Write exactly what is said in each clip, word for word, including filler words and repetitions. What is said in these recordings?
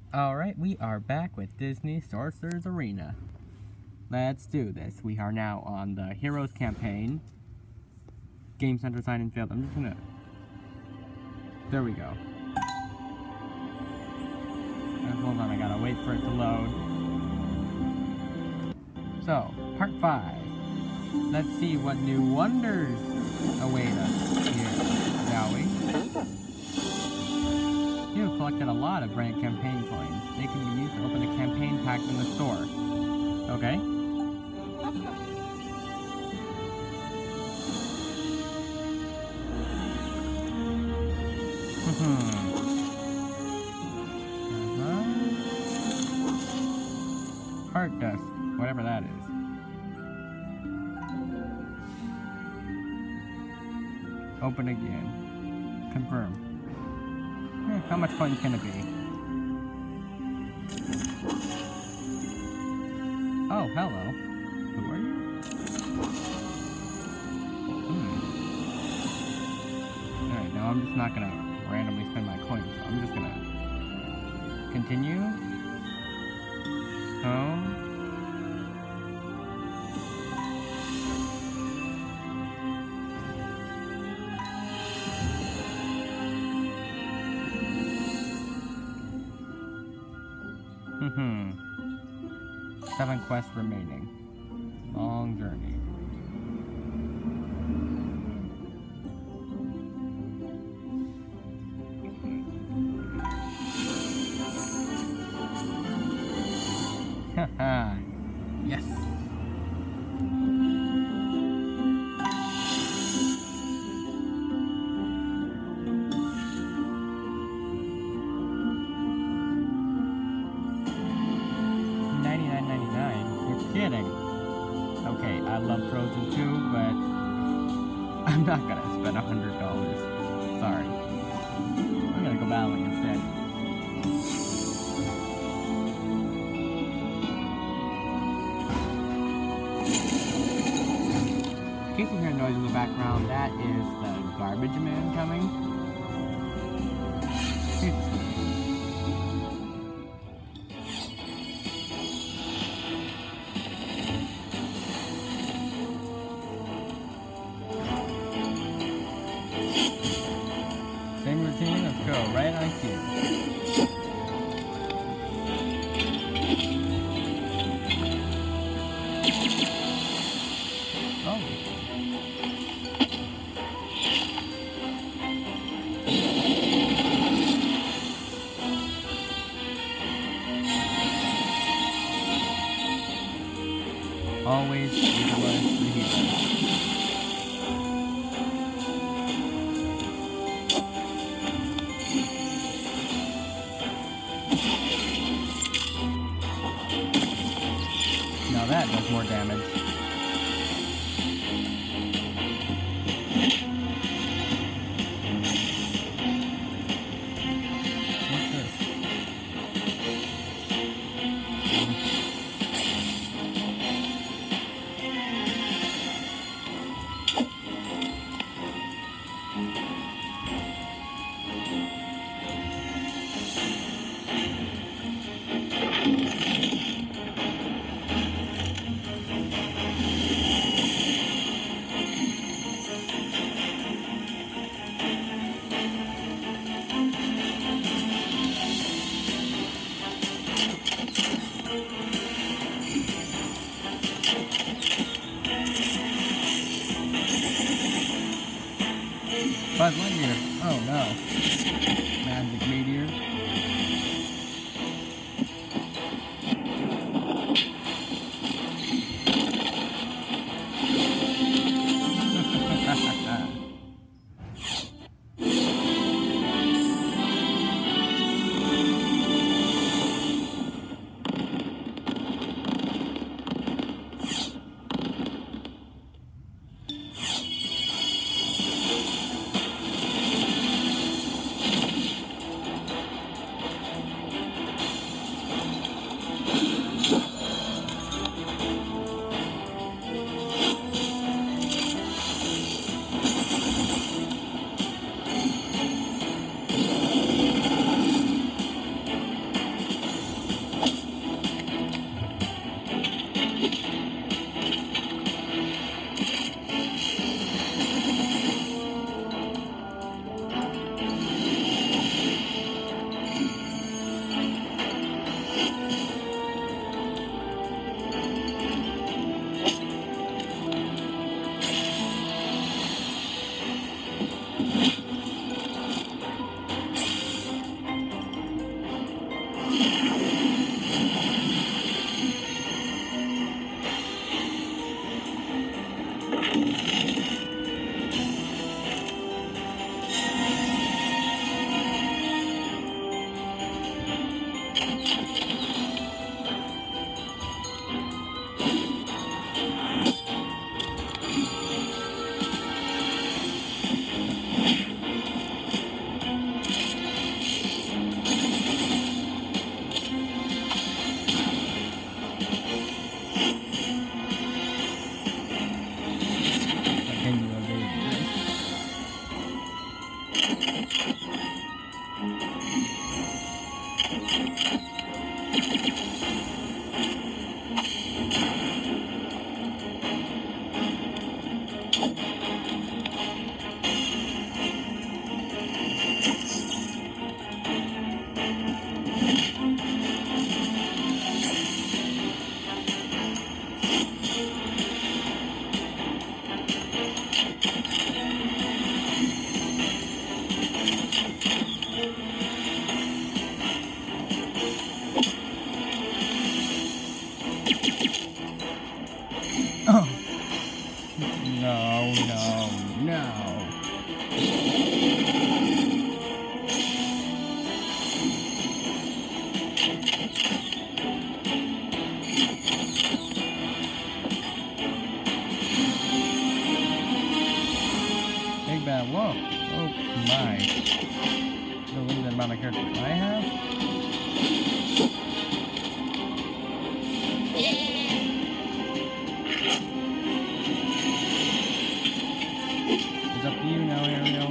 Alright, we are back with Disney Sorcerer's Arena. Let's do this. We are now on the Heroes campaign. Game Center sign in failed. I'm just gonna... There we go. Uh, hold on, I gotta wait for it to load. So, part five. Let's see what new wonders await us here, shall we? You have collected a lot of brand campaign coins. They can be used to open a campaign pack in the store. Okay. Hmm. Uh-huh. Heart dust, whatever that is. Open again. Confirm. Eh, how much coins can it be? Oh, hello. Who are you? Hmm. Alright, now I'm just not gonna randomly spend my coins, so I'm just gonna continue. Home. Hmm. Seven quests remaining. Long journey. Haha. Yes. Kidding. Okay, I love Frozen too, but I'm not gonna spend a hundred dollars. Sorry. I'm gonna go battling instead. In case you hear noise in the background, that is the garbage man coming. Same routine, let's go, right on cue. Oh. Always utilize the hero. Now that does more damage. What's this? No, no, no. Big bad wolf. Oh my. The limited amount of characters I have? It's up to you now, Ariel.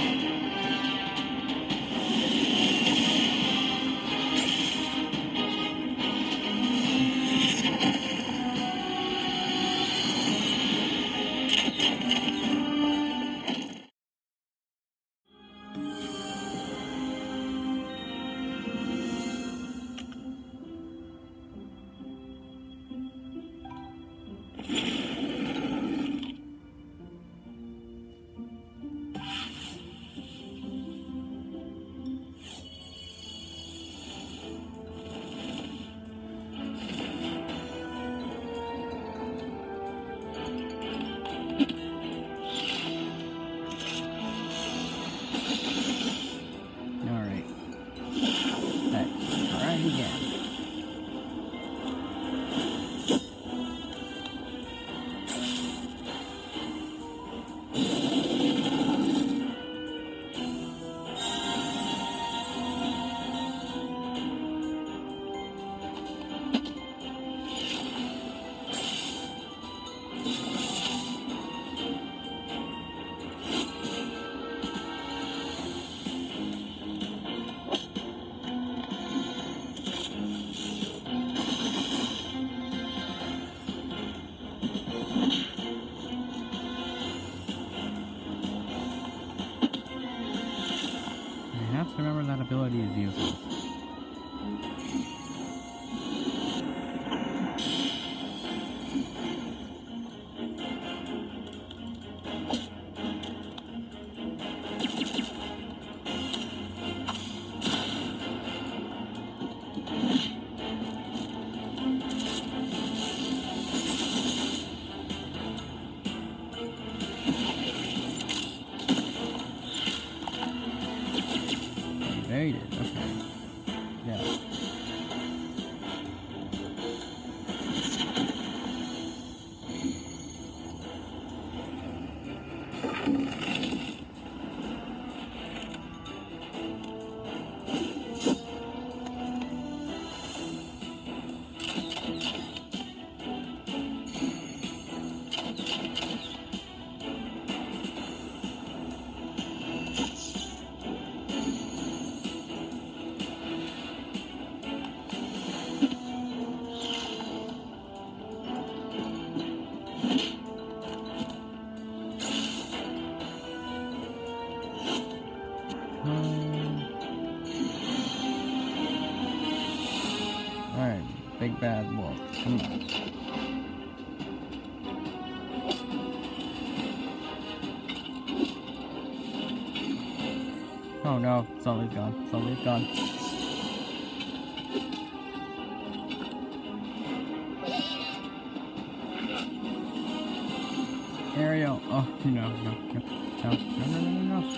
Remember that ability is useless. Evaded, okay. Yeah. Alright, big bad wolf. Come on. Oh no, Sully's gone. Sully's gone. Ariel. Oh no, no, no, no, no, no, no, no.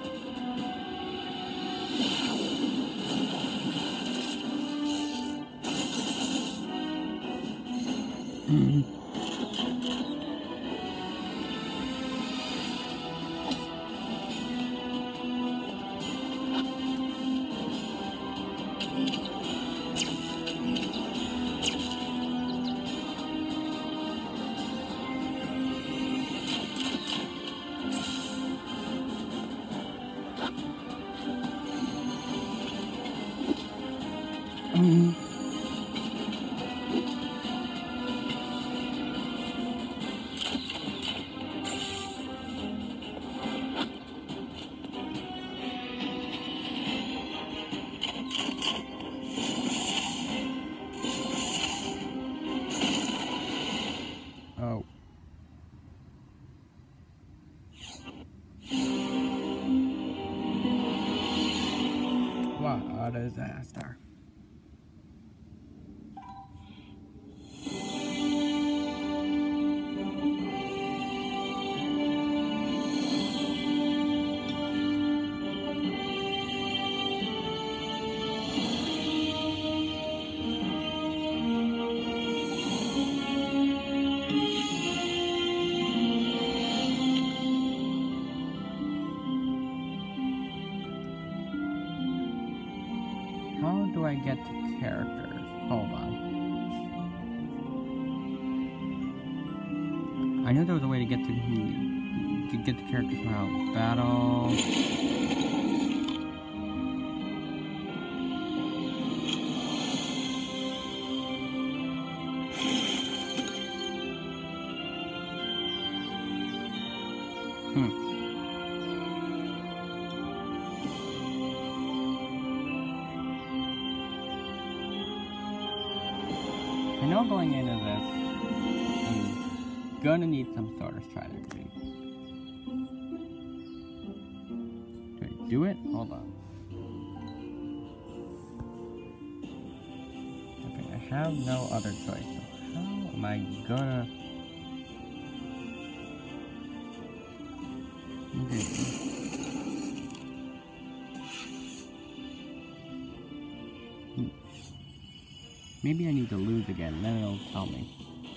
Mm-hmm. Mm. Oh. What a disaster. How do I get to characters? Hold on. I knew there was a way to get to to get the characters somehow. Battle. Hmm. I know going into this, I'm gonna need some sort of strategy. Do I do it? Hold on. Okay, I have no other choice. So how am I gonna... Okay. Maybe I need to lose again, then it'll tell me.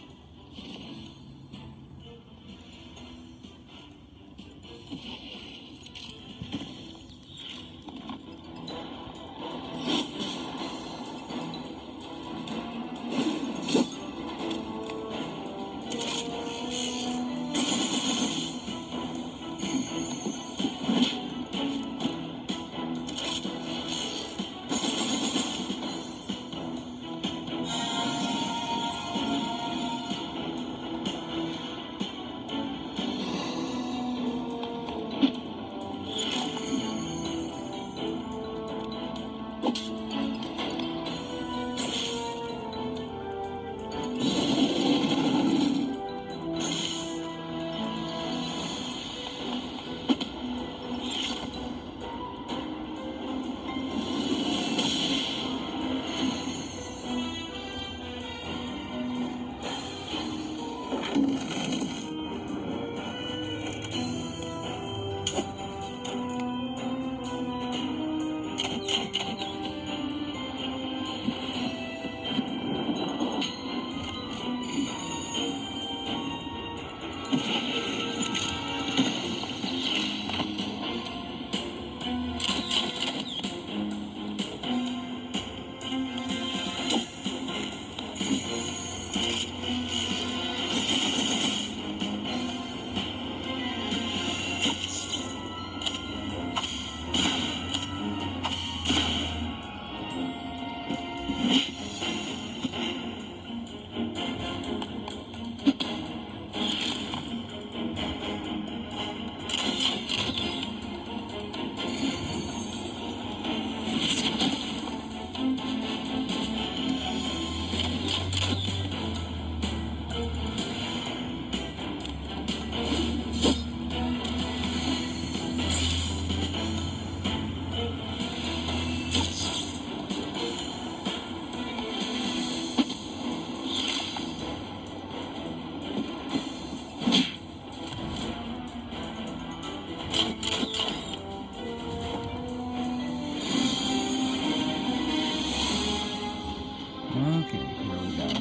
Okay, here we go.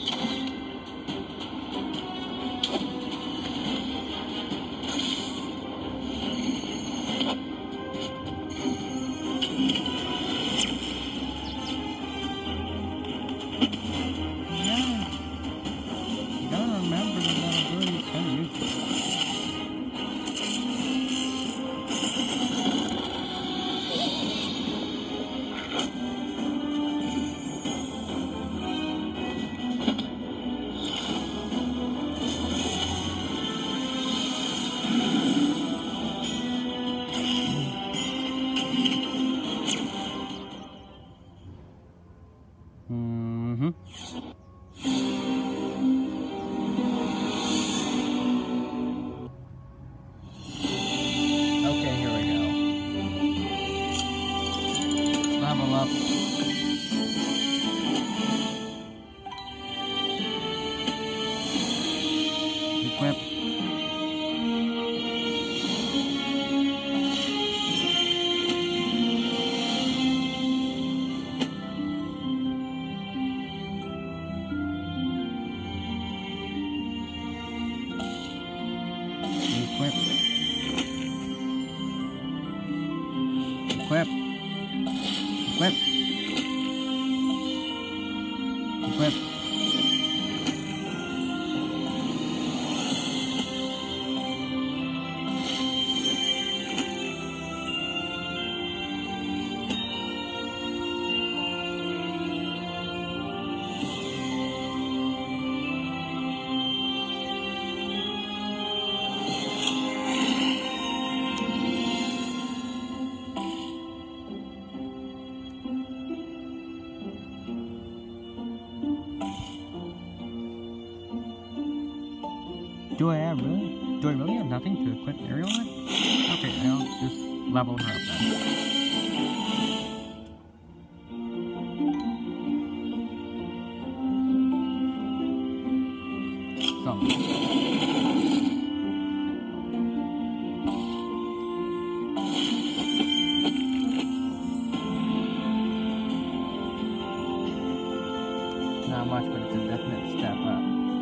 Yeah. You gotta remember that that ability is kind of useful. Mm-hmm. Okay, here we go. Level up. Equip. Equip. Equip. Equip. Equip. Do I have really? Do I really have nothing to equip Ariel with? Okay, I'll just level her up then. So. Not much, but it's a definite step up.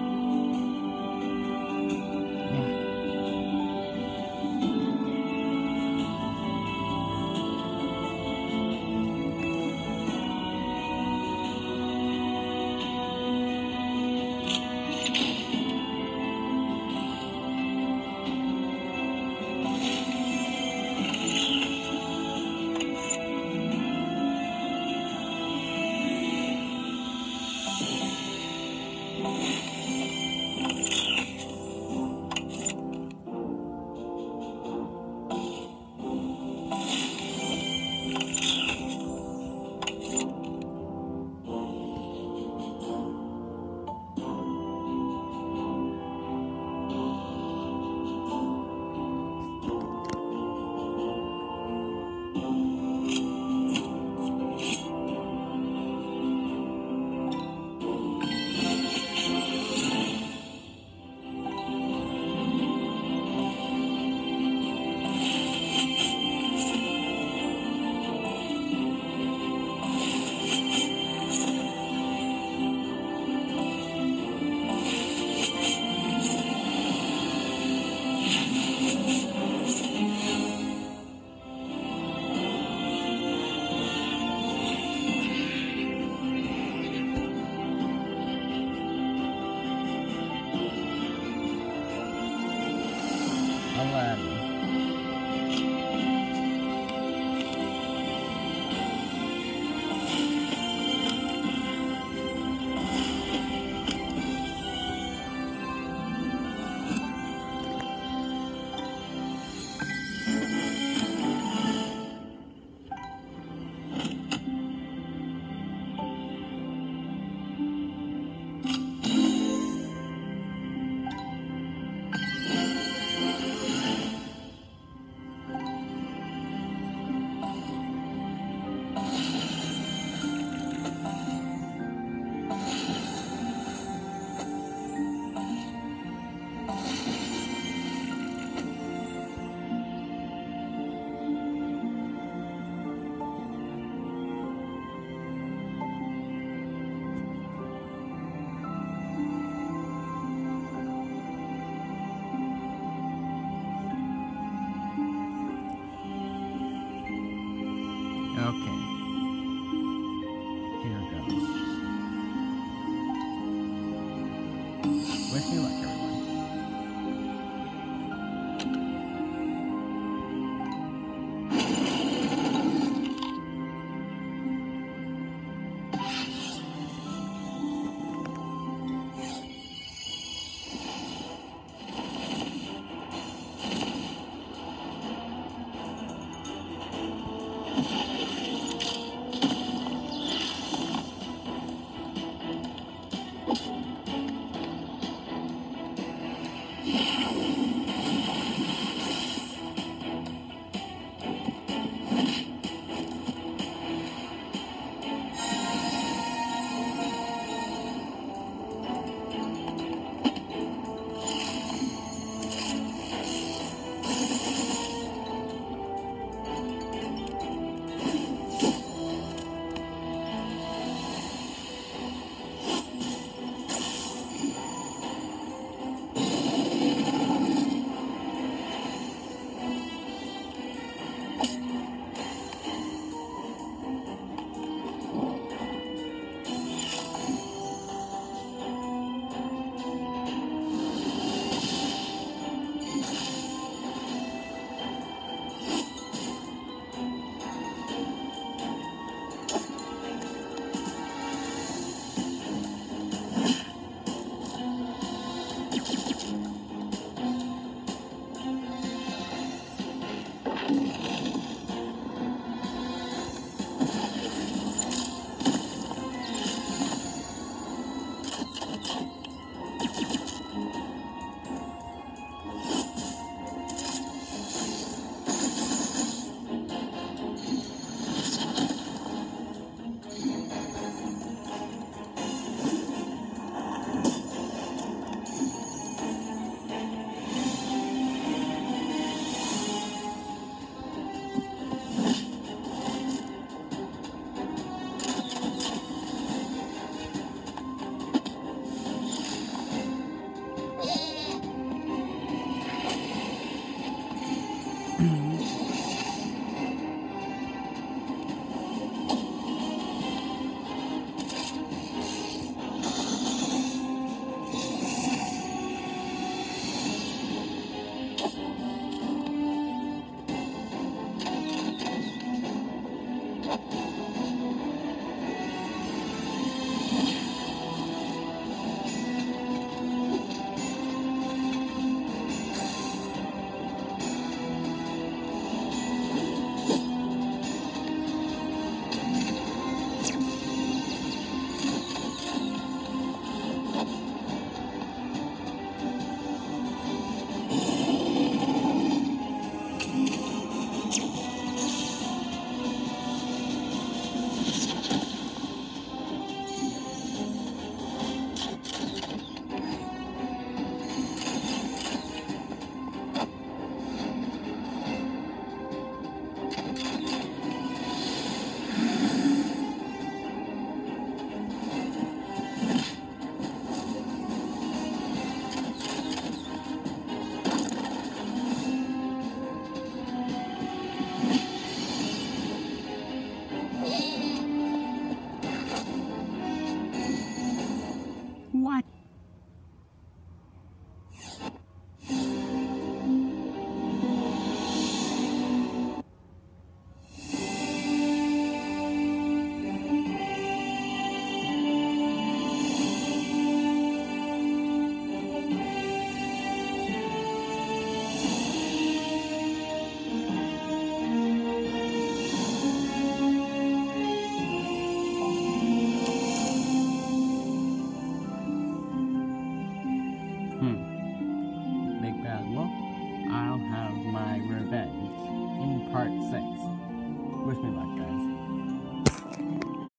Okay. Here goes. Wish me luck.